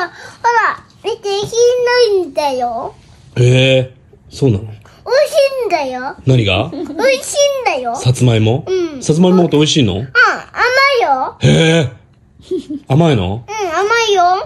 ら、見て、黄色いんだよ。 へえ、そうなの？ 美味しいんだよ。 何が？ 美味しいんだよ。 さつまいも？ うん。 さつまいもって美味しいの？ 甘いよ。 へえ、甘いの？ 甘いよ。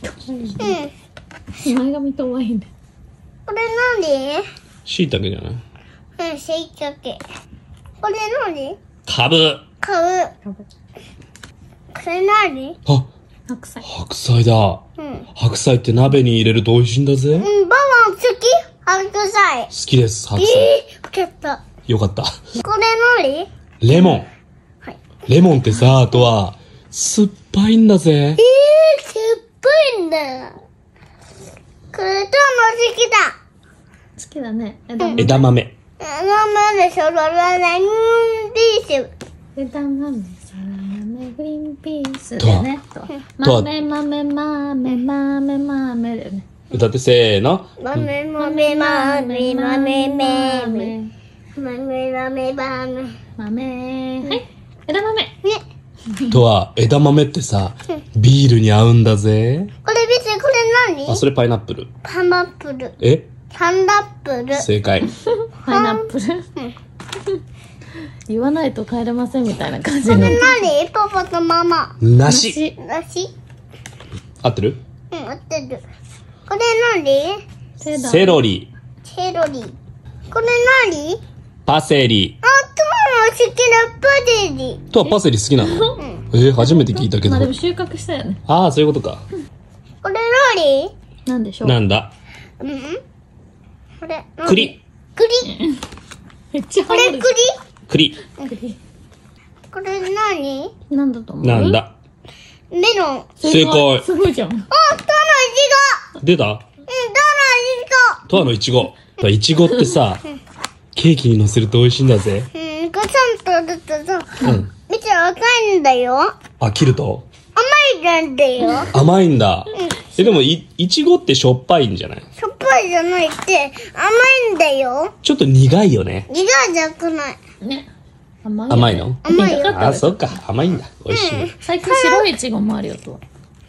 前髪とワインで。 これ何？ しいたけじゃない？ しいたけ。これ何？ かぶ。 買う。これ何？ あ、 白菜。 白菜だ。白菜って鍋に入れると美味しいんだぜ。好ババン好き？白菜。 きです、白菜。 わかった。 よかった。 これ何？ レモン。 はい。 レモンってさ、あとは、酸っぱいんだぜ。 酸っぱいんだ。これとも好きだ。 好きだね。 枝豆。 までしょ、何ピース。 枝豆、そら豆、グリーンピースだよね。豆、豆、豆、豆、豆だよね。 歌ってせーの。 豆、豆、豆、豆、豆、豆、豆。 はい。枝豆。 ね。 とは、枝豆ってさ、ビールに合うんだぜ。 これ見て、これ何？ あ、それパイナップル。 パンナップル。 え？ パンナップル。 正解。 パイナップル。言わないと帰れませんみたいな感じこれになる。 何？パパとママ。 梨。 梨？ 合ってる？ 合ってる。これ何？ セロリ。 セロリ。これ何？ パセリ。 あ、トマの好きなパセリ。 とはパセリ好きなの？初めて聞いたけどまあ。でも収穫したよね。 ああ、そういうことか。 これ何？ なんでしょう。 なんだ？ これ何？ 栗。 栗。 めっちゃこれ栗？ 栗。 栗。 これ何？ なんだと思う？ なんだ？ メロン。 正解。 すごいじゃん。 あ、トのい出た？ ちご。トのいとわのいちご。いちごってさ、ケーキに乗せると美味しいんだぜ。 ガチャンとるとさ、見て赤いんだよ。 あ、切ると甘いなんだよ。 甘いんだ。でもいちごってしょっぱいんじゃない？ しょっぱいじゃないって甘いんだよ。 ちょっと苦いよね。 苦いじゃなくない。 ね。甘い。 甘いの？ 甘いよ。 あ、そっか。甘いんだ。美味しいね。 最近白いイチゴもあるよと。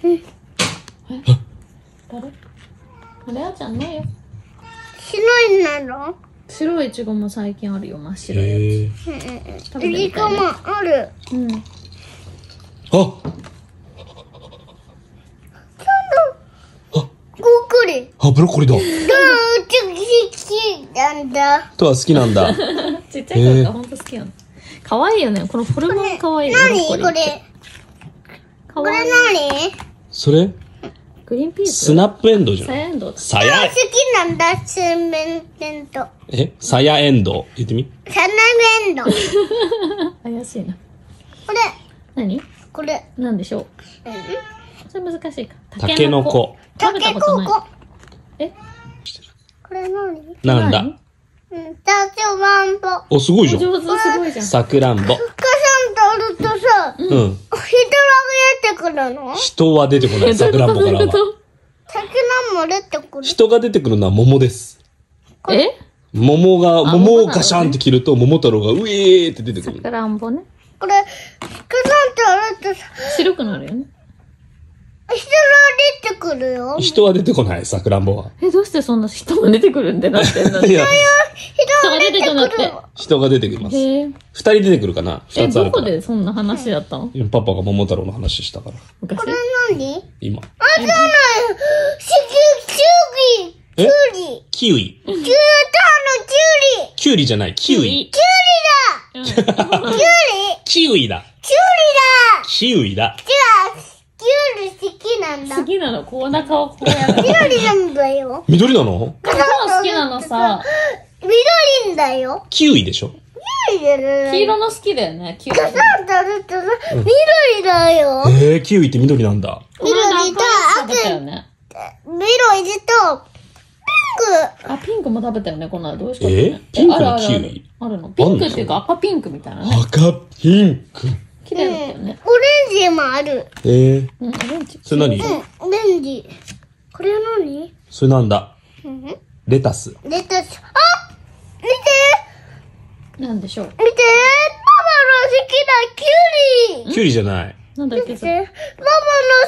誰？あれあちゃんないよ。 白いなの？ 白いイチゴも最近あるよ、真っ白いやへえ。 つ。食べてみたいね。 もある。 うん。 あ、 ごっくり。 あ、ブロッコリーだ。 うち好きなんだ。 とは好きなんだ。 ちっちゃい頃からほんと好きなの。可愛いよね。このフォルムも可愛い。 何これ？これ可愛い。 何？ それグリーンピース。 スナップエンドウじゃサん。 ヤエンドウだ。 さや好、きなんだ、スメンテント。 さやエンドウ。言ってみ。 サナメンド。こ怪しいな。 れ、 何？ これ。 なんでしょう。それ難しいか。 タケノコ。 食べたことない。え？ これ何？ なんだ？ タチョバンボ。 お、すごいじゃん。 上手すごいじゃん。 さくらんぼ。 お母さんとるとさ、 うん。 人が出てくるの？ 人は出てこない。さくらんぼからは。 タケナも出てくる。 人が出てくるのは桃です。 え？ 桃をガシャンって切ると、桃太郎がうえーって出てくる。 さくらんぼね。 これ、お母さんとるとさ、 白くなるよね。 人が出てくるよ。 人は出てこない、さくらんぼは。 どうしてそんな人が出てくるんでなってんの？ いや、 人が出てくる。 人が出てきます。 へえ。 二人出てくるかな？二つあどこるから。 でそんな話だったの？ パパが桃太郎の話したから。 昔これ何？ 今。 あ、そうなの。キュウリ。 キウイ。 キュウリ。 キュウリじゃない、キウイ。 キュウリ。 キウイだ。 キュウキウイだ。 リだ。じゃあ、キュウリ好きなんだ。 好きなの、こうお腹をこうやる。 キュウリなんだよ。 緑なの？ 好きなのさ、 緑だよ。 キウイでしょ？ キウイじゃない。 黄色の好きだよね、キウイ。 ガサンとるとさ、緑だよ。 キウイって緑なんだ。 この間緑と赤いやつ食べたよね。 緑と、 あ、ピンクも食べたよね、この間。どうしかったね。 ピンクのあるあるあるキウイあるの。ピンクっていうか赤ピンクみたいなね。 赤ピンク。 綺麗だったよね。 オレンジもある。 うん、オレンジ。 それ何？ オレンジ。これ何？ それなんだ？レタス。 レタス。あ、見てなんでしょう。 見て、パパの好きなキュウリ。 キュウリじゃない。 なんだっけ、それ。 パパの好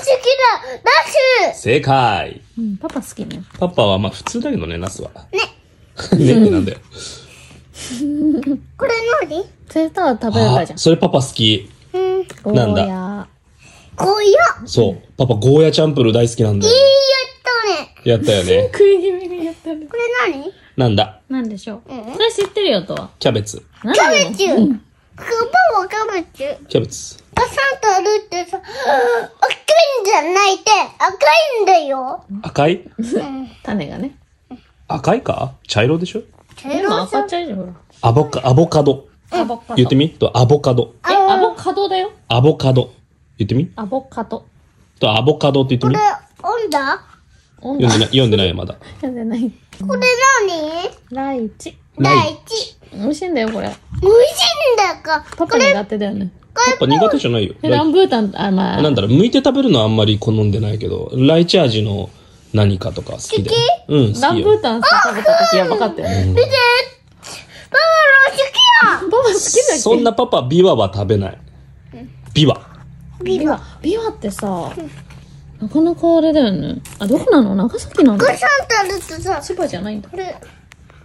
ナス。 正解。 うん、パパ好きね。 パパはまあ普通だけどね、ナスは。ね。ねってなんだよ。 これ何？ それとは食べればいいじゃん。 それパパ好き。なんだゴーヤゴーヤ。 そう。パパゴーヤチャンプルー大好きなんだよ。やったよね。 食い気味にやってる。 これ何？ なんだなんでしょう。それ知ってるよとは。 キャベツ。 キキャベツ。パパはキャベツ。 キャベツ。 ガサンとあるってさ、赤いんじゃないて、赤いんだよ。 赤い種がね。 赤いか茶色でしょでも赤ちゃいじゃん、ほら。 アボカド。 アボカド。 言ってみと、アボカド。 アボカドだよ。 アボカド。言ってみアボカド。 と、アボカドって言ってみこれ、オンダ？ 読んでないよ、まだ。 読んでない。 これ何？ ライチ。 第一。 美味しいんだよ、これ。 美味しいんだか。 パパ苦手だよね。 パパ苦手じゃないよ。 ランブータン、まあ。 なんだろう、剥いて食べるのはあんまり好んでないけど、ライチ味の何かとか好きで。うん、好ランきよ。 ブータン食べた時やばかったよね。 見て。パパの好きだ。 パパ好きだっけ？ そんなパパ、ビワは食べない。ビワ。 ビワってさ、なかなかあれだよね。あ、どこなの？長崎なの？ ガサンとあるってさ、 千葉じゃないんだ。 これ。見て、パパの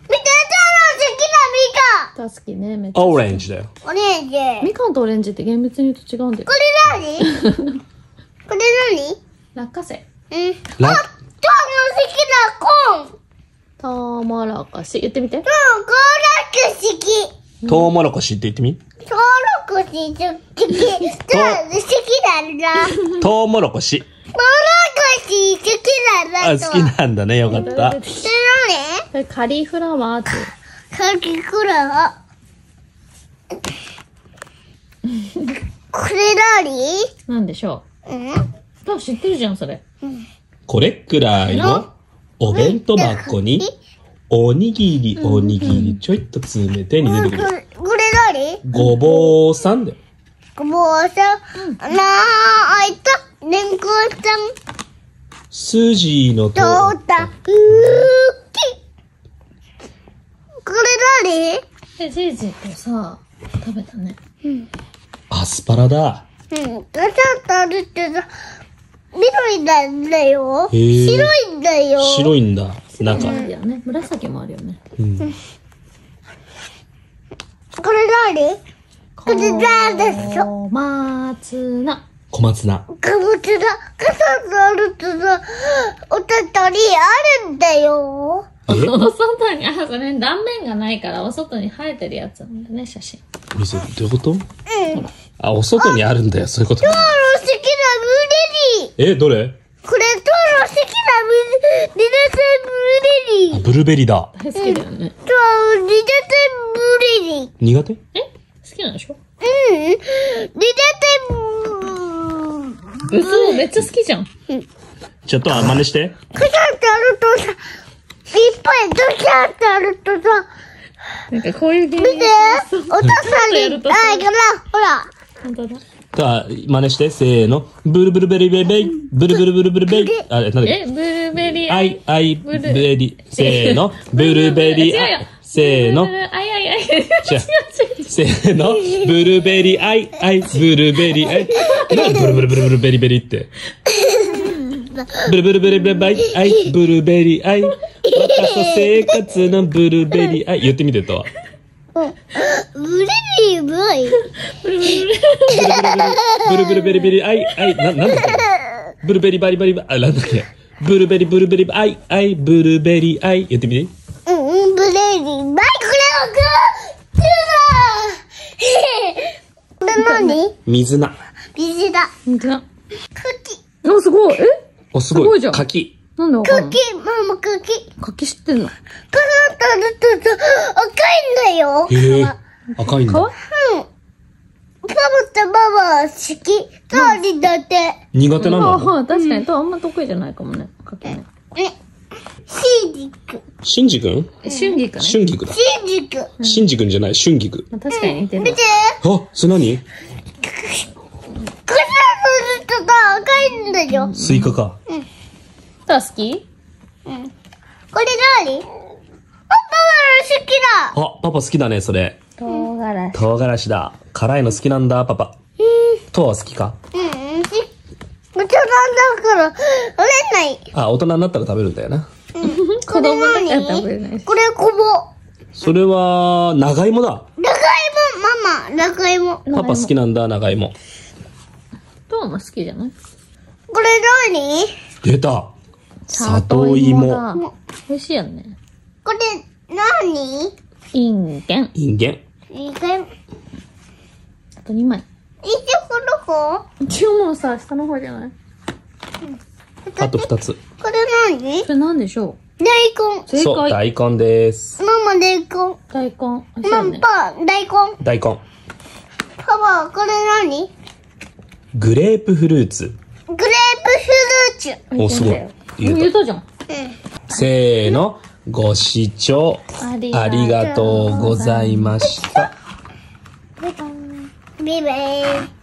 好大好きね、めっちゃ。 オレンジだよ。 きなミカ。オレンジ。 みかんとオレンジって厳密に言うと違うんだよこ。れ何？これ何？ 落花生。 ラパパの好きなコーン。 トウモロコシ。言ってみて。 コーラ好き。 トウモロコシって言ってみコーラ好き好き。好きなんだ。 トウモロコシ。 コーラ好き好きなんだ。 好きなんだね、よかった。 それこれカリフラワーって。 何？カキフラワー。これ何？ なんでしょうん？ う。多分知ってるじゃん、それ。 これくらいのお弁当箱に、おにぎりちょいと詰めてに出てくる。 これ何？ ごぼうさんだよ。 ごぼうさん。あいた。レンコンさん。 筋の通どうった。 だ？これえ、ジージーとさ、食べたね。 アスパラだ。 何？ガチャッとあるってさ、緑なんだよ。 へー白いんだよ。 白いんだ。中。 あるよね。紫もあるよね。 うん。 これ何？これ何でしょ？ 小松菜。 小松菜。 かぼちゃだ。ガチャッとあるってさ、おたたりあるんだよ。 えお外に、それ断面がないから、お外に生えてるやつなんだね、写真。 見せて、どういうことうん。 あ、お外にあるんだよ、そういうこと。 トウの好きなブレリー。 どれこれトウの好きなブレリー。 ブルーベリーだ。 大好きだよね。 トウ、リダテブレリー。 苦手え好きなんでしょ？ リダテ嘘、めっちゃ好きじゃん。 ちょっと真似して。 ガチャってあるとさ、いっぱいドキャってあるとさ、 なんかこういうゲーム。 見て、お父さんに、から、ほら。 本当だ。 真似して、せーの。ブルブルベリベベイ。ブルブルブルブルベイ。あれ、なんだっけブルーベリー。 アイベリ、せーの。ブルベリ違うよせーの。 あい。 違うせーの。ブルベリアイ、ブルベリアイ。なんでブルブルブルブルベリベリって。ブルブルベリベリアイ、ブルベリアイ。若さ生活のブルベリアイ。言ってみてとは。 ブレリーバイ。 ブルブルベリベリアイ、なんだっけブルベリバリバリバ、なんだっけブルベリアイ、ブルベリアイ。言ってみて。 ブレリーバイ。これはこれ何？ 水菜。 水だ。 本当だ。 茎。 お、すごい。 お、すごい。 すごいじゃん柿。 なんでわかんの？ 茎、ママ茎。 柿知ってんの？ ガサッとあるとさ、赤いんだよ。 へえ。赤いん皮？ だ。 うん。パパとママ好き。トリだって。 苦手なの確かに、あんま得意じゃないかもね。柿ね。 シンジク。 シンジ君春菊ね。 春菊だ。 シンジク。 シンジ君じゃない、春菊。 まあ確かに似てるわ。 見て。 あ、それ何ガサッとあるとさ、赤いんだよ。 スイカか。 タ好き？ これ何？パパの好きだ。 あ、パパ好きだね、それ。 唐辛子。 唐辛子だ。辛いの好きなんだ、パパ。トは好きかうん、ちょっとから、取れない。 あ、大人になったら食べるんだよな。 子供だから食べれないし。 これ、こぼ。 それは、長芋だ。 長芋、ママ、長芋。 パパ好きなんだ、長芋。 トアも好きじゃない？ これ何？ 出た。里芋。 だ。美味しいよね。 これ、何？ インゲン。 インゲン。 いいかよ。 あと2枚。 一応この子？ 一応もうさ、下の方じゃない？ あと2つ。 これ何？ それなんでしょ大根。 う？正そう、 解。 大根です。 ママ、大根。 大根。美味しいよね。 パパ、大根。 大根。 パパ、これ何？ グレープフルーツ。 グレープフルーツ。 お、すごい。 言えたじゃん。 せーの。ご視聴ありがとうございました。 ビベー。